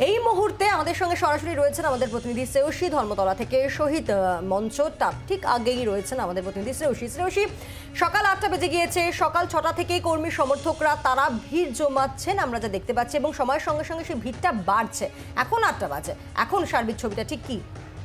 এই মুহূর্তে আমাদের সঙ্গে সরাসরি রয়েছেন আমাদের প্রতিনিধি শ্রেয়সী ধর্মতলা থেকে। শহীদ মঞ্চটা ঠিক আগেই রয়েছেন আমাদের প্রতিনিধি শ্রেয়সী। সকাল 8টা বেজে গিয়েছে, সকাল 6টা থেকেই কর্মী সমর্থকরা তারা ভিড় জমাচ্ছেন আমরা যা দেখতে পাচ্ছি, এবং সময়ের সঙ্গে সঙ্গে সেই ভিড়টা বাড়ছে। এখন 8টা বাজে, এখন সার্বিক ছবিটা ঠিক কি?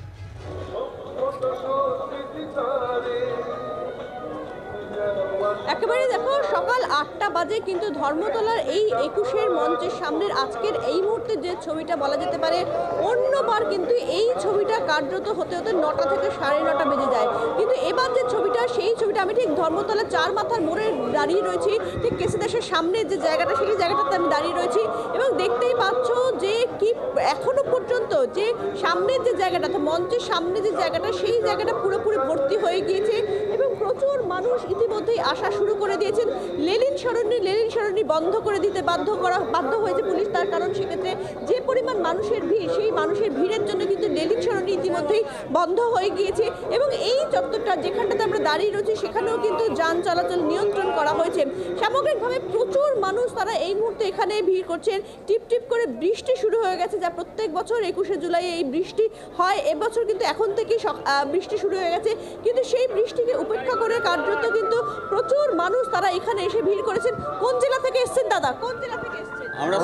একেবারে দেখো, সকাল 8টা বাজে কিন্তু ধর্মতলার এই 21-এর মঞ্চের সামনের আজকের এই মুহূর্তে যে ছবিটা বলা যেতে পারে অন্যবার কিন্তু এই ছবিটা কার্যত হতে হতে 9টা থেকে 9:30 বেজে যায়, কিন্তু এবার যে ছবিটা সেই ছবিটা আমি ঠিক ধর্মতলা 4 মাথার মোড়ে দাঁড়িয়ে রয়েছি, ঠিক কেসিদাসের সামনে যে জায়গাটা সেই জায়গাটাতে আমি দাঁড়িয়ে রয়েছি, এবং দেখতেই পাচ্ছ যে কি এখনো পর্যন্ত যে সামনের যে জায়গাটা, মঞ্চের সামনে যে জায়গাটা সেই জায়গাটা পুরোপুরি ভর্তি হয়ে গিয়েছে এবং প্রচুর মানুষ ইতিমধ্যেই আসা শুরু করে দিয়েছেন। লেনিন সরণি বন্ধ করে দিতে বাধ্য হয়েছে পুলিশ, তার কারণ সেক্ষেত্রে যে পরিমাণ মানুষের ভিড়, সেই মানুষের ভিড়ের জন্য কিন্তু লেনিন সরণি ইতিমধ্যেই বন্ধ হয়ে গিয়েছে, এবং এই চত্বরটা যেখানটাতে আমরা দাঁড়িয়ে রয়েছি সেখানেও কিন্তু যান চলাচল নিয়ন্ত্রণ করা হয়েছে। সামগ্রিকভাবে প্রচুর মানুষ তারা এই মুহূর্তে এখানে ভিড় করছেন। টিপ টিপ করে বৃষ্টি শুরু হয়ে গেছে, যা প্রত্যেক বছর 21শে জুলাই এই বৃষ্টি হয়, এবছর কিন্তু এখন থেকেই বৃষ্টি শুরু হয়ে গেছে, কিন্তু সেই বৃষ্টিকে উপেক্ষা করে কার্যত কিন্তু প্রচুর মানুষ তারা এখানে এসে ভিড় করেছেন। কোন জেলা থেকে এসেছেন দাদা? কোন জেলা থেকে এসেছেন? আমরা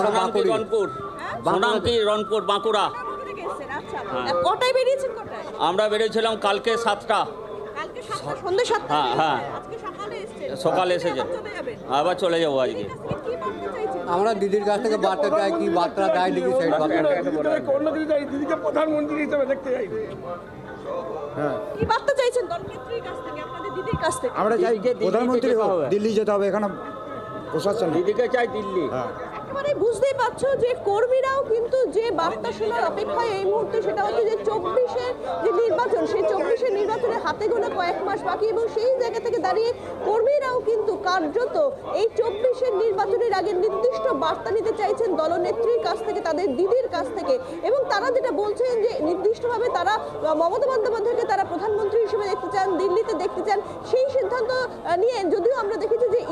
রংপুর বাঁকুড়া। কটায় বেরিয়েছেন? কটায়? আমরা বেরিয়েছিলাম কালকে 7টা। কালকে 7টা, সন্ধ্যে 7টা? হ্যাঁ। আজকে সকালে এসেছেন? সকালে এসেছেন, আবার চলে যাবো আজকে। আমরা দিদির কাছ থেকে বার্তা চাই, কি বার্তা দেয় দেখি সেই দিদিকে প্রধানমন্ত্রী হিসেবে দেখতে চাই। হ্যাঁ, কি বার্তা চাইছেন দলনেত্রীর কাছ থেকে, আপনাদের দিদির কাছ থেকে? আমরা চাই প্রধানমন্ত্রী হোক, দিল্লি যেতে হবে, এখানে প্রশাসন দিদিকে চাই দিল্লি। একেবারে বুঝতেই পারছো যে কর্মীরাও কিন্তু যে বার্তা শোনার অপেক্ষায় এই মুহূর্তে, সেটা হচ্ছে যে 24-এর যে নির্বাচন, সেই 24-এর নির্বাচনের হাতে গোনা কয়েক মাস বাকি, এবং সেই জায়গা থেকে দাঁড়িয়ে কর্মীরাও কিন্তু কার্যত এই 24-এর নির্বাচনের আগে নির্দিষ্ট বার্তা নিতে চাইছেন দলনেত্রীর কাছ থেকে, তাদের দিদির কাছ থেকে, এবং তারা যেটা বলছেন যে নির্দিষ্টভাবে তারা মমতা বন্দ্যোপাধ্যায়কে তারা প্রধানমন্ত্রী হিসেবে দেখতে চান, দিল্লিতে দেখতে চান। সেই সিদ্ধান্ত নিয়ে যদিও আমরা দেখেছি যে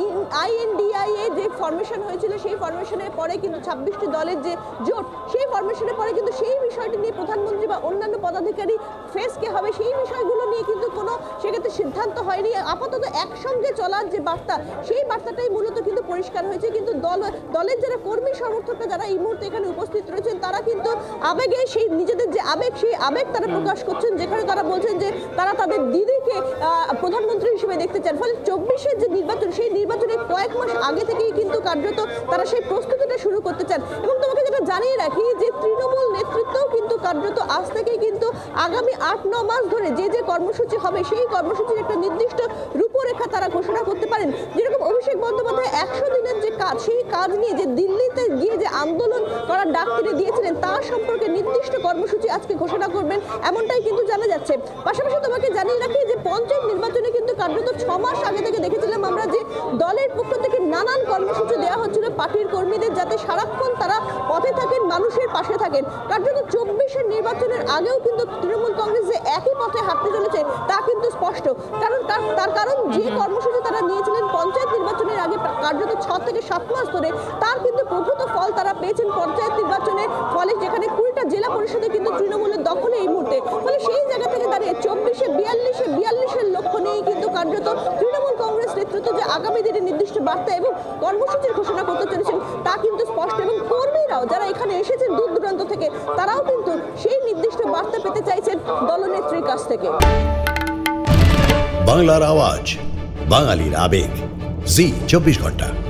INDIA যে ফরমেশন হয়েছিল, সেই ফরমেশনের পরে কিন্তু 26টি দলের যে জোট, সেই ফরমেশনের পরে কিন্তু সেই বিষয়টি নিয়ে প্রধানমন্ত্রী বা অন্যান্য পদাধিকারী ফেস কে হবে, সেই বিষয়গুলো নিয়ে কিন্তু কোনো সেক্ষেত্রে সিদ্ধান্ত হয়নি। আপাতত একসঙ্গে চলার যে বার্তা, সেই বার্তাটাই মূলত কিন্তু পরিষ্কার হয়েছে, কিন্তু দলের যারা কর্মী সমর্থকরা যারা এই মুহূর্তে এখানে উপস্থিত রয়েছেন, তারা কিন্তু আবেগে সেই নিজেদের যে আবেগ, সেই আবেগ তারা প্রকাশ করছেন, যেখানে তারা বলছেন যে তারা তাদের দিদিকে প্রধানমন্ত্রী হিসেবে দেখতে চান। ফলে 24-এর যে নির্বাচন, সেই নির্বাচনের কয়েক মাস আগে থেকেই কিন্তু কার্যত তারা সেই প্রস্তুতিটা শুরু করতে চান। এবং তোমাকে যেটা জানিয়ে রাখি যে তৃণমূল নেতৃত্বও কিন্তু কার্যত আজ থেকেই কিন্তু আগামী 8-9 মাস ধরে যে যে কর্মসূচি হবে, সেই কর্মসূচির একটা নির্দিষ্ট রূপরেখা তারা ঘোষণা করতে পারেন। যেরকম অভিষেক বন্দ্যোপাধ্যায় 100 দিনের যে কাজ, সেই কাজ নিয়ে যে দিল্লিতে গিয়ে যে আন্দোলন করার ডাক তিনি দিয়েছিলেন, তার সম্পর্কে নির্দিষ্ট কর্মসূচি আজকে ঘোষণা করবেন, এমনটাই কিন্তু জানা যাচ্ছে। পাশাপাশি তোমাকে জানিয়ে রাখি যে পঞ্চায়েত নির্বাচনে কিন্তু কার্যত 6 মাস আগে থেকে দেখেছিলাম আমরা যে দলের পক্ষ থেকে নানান কর্মসূচি দেওয়া হচ্ছিল পার্টির কর্মীদের, যাতে সারাক্ষণ তারা পথে থাকেন, মানুষের পাশে থাকেন। কার্যত 24-এর নির্বাচনের আগেও কিন্তু তৃণমূল কংগ্রেস যে একই পথে হাঁটতে চলেছে তা কিন্তু স্পষ্ট, তার কারণ যে কর্মসূচি তারা নিয়েছিলেন পঞ্চায়েত নির্বাচনের আগে কার্যত 6 থেকে 7 মাস ধরে, তার কিন্তু প্রভূত ফল তারা পেয়েছেন পঞ্চায়েত নির্বাচনের ফলে, যেখানে 20টা জেলা পরিষদে কিন্তু তৃণমূলের দখলে এই মুহূর্তে। ফলে সেই জায়গা থেকে দাঁড়িয়ে 24-এ 42-এর লক্ষ্য নিয়েই কিন্তু কার্যত তৃণমূল কংগ্রেস নেতৃত্ব যে আগামী দিনে নির্দিষ্ট বার্তা এবং কর্মসূচির ঘোষণা করতে চলেছেন তা কিন্তু স্পষ্ট, এবং কর্মীরাও যারা এখানে এসেছেন দূর দূরান্ত থেকে, তারাও কিন্তু সেই নির্দিষ্ট বার্তা পেতে চাইছেন দলনেত্রীর কাছ থেকে। বাংলার আওয়াজ, বাঙালির আবেগ, জি 24 ঘন্টা।